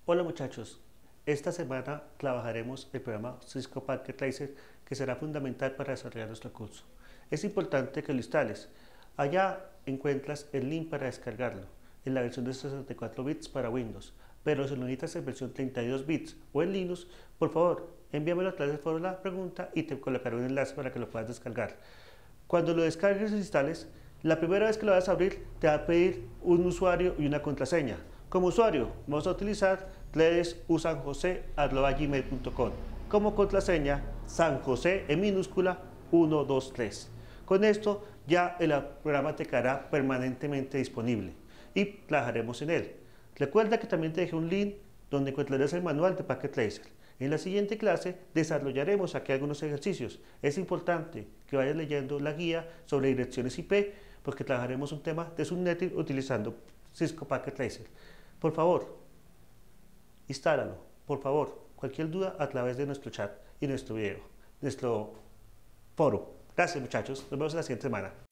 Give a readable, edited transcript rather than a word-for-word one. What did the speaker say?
Hola muchachos, esta semana trabajaremos el programa Cisco Packet Tracer que será fundamental para desarrollar nuestro curso. Es importante que lo instales. Allá encuentras el link para descargarlo en la versión de 64 bits para Windows, pero si lo necesitas en versión 32 bits o en Linux, por favor envíamelo a través del foro de la pregunta y te colocaré un enlace para que lo puedas descargar. Cuando lo descargues e instales, la primera vez que lo vas a abrir te va a pedir un usuario y una contraseña. Como usuario vamos a utilizar redesusanjose@gmail.com. Como contraseña, sanjose en minúscula 123. Con esto ya el programa te quedará permanentemente disponible y trabajaremos en él. Recuerda que también te dejé un link donde encontrarás el manual de Packet Tracer. En la siguiente clase desarrollaremos aquí algunos ejercicios. Es importante que vayas leyendo la guía sobre direcciones IP porque trabajaremos un tema de subnetting utilizando Cisco Packet Tracer. Por favor, instálalo. Por favor, cualquier duda a través de nuestro chat y nuestro video, nuestro foro. Gracias muchachos, nos vemos la siguiente semana.